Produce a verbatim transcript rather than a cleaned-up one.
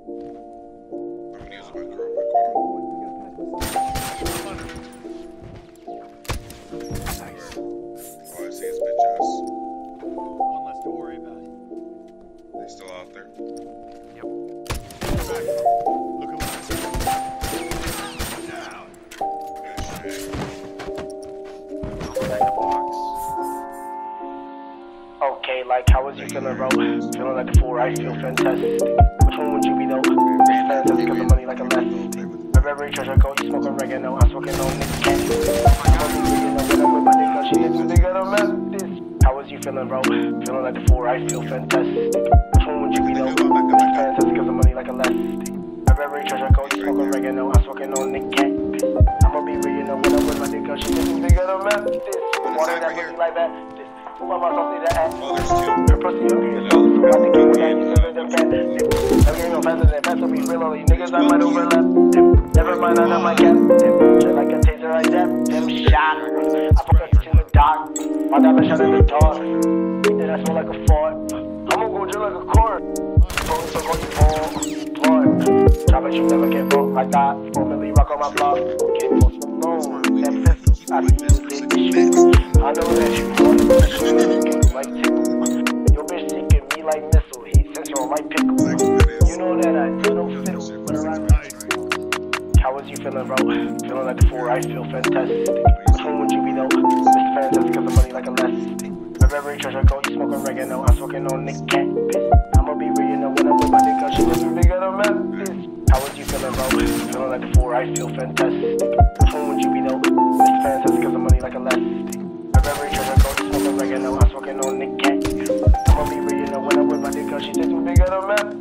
gonna use my car, my car. Nice. Oh, I see his bitch ass. One less to worry about. They still out there? Yep. Look at what down. Good shit. Back the box. Okay, like how was you feeling, bro? Feeling like the four, I feel fantastic. Which one would you be though? It's fantastic cause the money like a elastic. My Burberry treasure coat, you smoking reggae, I'm smoking on Nick Candy. I'm a you know, when I'm with my dick, cause she gets too big on the this. How was you feeling, bro? Feeling like the four, I feel fantastic. Which one would you be though? It's fantastic cause the money like a elastic. My Burberry treasure coat, you smoking reggae, I'm smoking on Nick Candy. I'ma be real, you know, when I'm with my dick, cause she gets too big on the this. Water that pussy like that. Who am I supposed to act? Oh, there's two. Her pussy up here, so I'm about to get with that. You live in the bed. I'm getting no faster than fast, so be real. All these niggas I might overlap. Never mind, I know my cap. Just like a taser, I zap. Them shot. I focus in the dark. My diamond shot in the dark. Then I smell like a fart. I'ma go just like a cord. Phone so go you fall. Blood. Try but you never get bought like that. Formerly rock on my block. Get close to bone. That pistol. I see you take the shit. I know that you want it. Like tickle. Your bitch seeking me like missile. He sends her on my pickle. You know that I do no fiddle. But around how was you feeling, bro? Feeling like the four, I feel fantastic. Which one would you be though? Mister Fantastic cause the money like elastic. My Burberry treasure coat, you smoking reggae, no, I'm smoking on Nick Cat. I'ma be real, you know, when I'm with my dick, cause she gets too big on the map. How was you feeling, bro? Feeling like the four, I feel fantastic. Which one would you be though? Mister Fantastic cause the money like elastic. My Burberry treasure coat, you smoking reggae, no, I'm smoking on Nick Cat. I'ma be real, you know, when I'm with my dick, cause she gets too big on the map.